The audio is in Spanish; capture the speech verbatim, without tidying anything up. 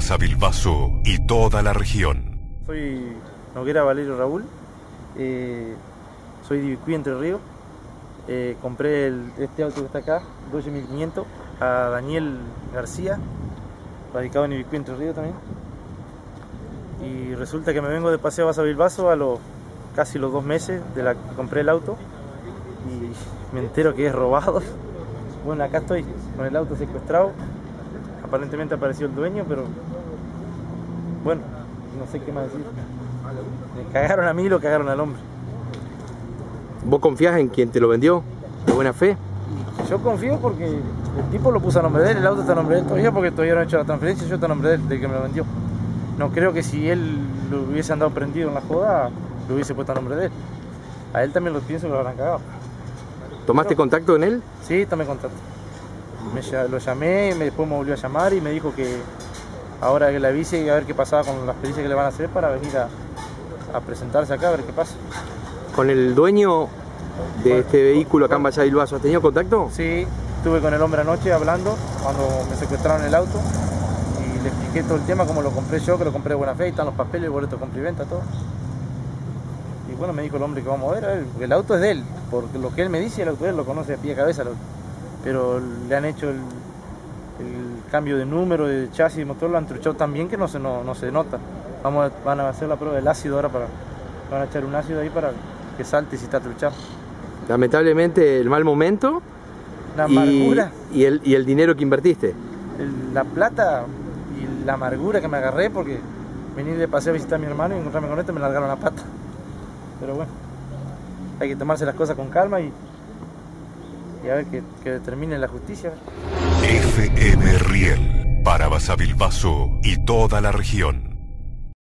Basavilbaso y toda la región. Soy Noguera Valerio Raúl, eh, soy de Ibicuí, Entre Ríos. Eh, compré el, este auto que está acá, Dodge mil quinientos, a Daniel García, radicado en Ibicuí, Entre Ríos también. Y resulta que me vengo de paseo a Basavilbaso a los casi los dos meses de la que compré el auto y me entero que es robado. Bueno, acá estoy con el auto secuestrado. Aparentemente apareció el dueño, pero bueno, no sé qué más decir. Me cagaron a mí y lo cagaron al hombre. ¿Vos confías en quien te lo vendió? ¿De buena fe? Yo confío porque el tipo lo puso a nombre de él, el auto está a nombre de él todavía porque todavía no he hecho la transferencia, yo está a nombre de él, del que me lo vendió. No creo que si él lo hubiese andado prendido en la joda, lo hubiese puesto a nombre de él. A él también lo pienso que lo habrán cagado. ¿Tomaste Pero, contacto con él? Sí, tomé contacto. Me, lo llamé, me, después me volvió a llamar y me dijo que ahora que le avise a ver qué pasaba con las pericias que le van a hacer para venir a, a presentarse acá a ver qué pasa. ¿Con el dueño de este vehículo acá en Basavilbaso has tenido contacto? Sí, estuve con el hombre anoche hablando cuando me secuestraron el auto y le expliqué todo el tema, como lo compré yo, que lo compré de buena fe, y están los papeles, el boleto de compra y venta, todo. Y bueno, me dijo el hombre que vamos a ver, a ver, porque el auto es de él, porque lo que él me dice, el auto de él lo conoce de pie a cabeza, pero le han hecho el, el cambio de número, de chasis y motor, lo han truchado tan bien que no se, no, no se nota. Vamos a, van a hacer la prueba del ácido ahora, para van a echar un ácido ahí para que salte si está truchado. Lamentablemente el mal momento La y, amargura. y, el, y el dinero que invertiste. El, la plata y la amargura que me agarré porque venir de paseo a visitar a mi hermano y encontrarme con esto me largaron la pata. Pero bueno, hay que tomarse las cosas con calma y, y a ver que, que determine la justicia. F M Riel para Basavilbaso y toda la región.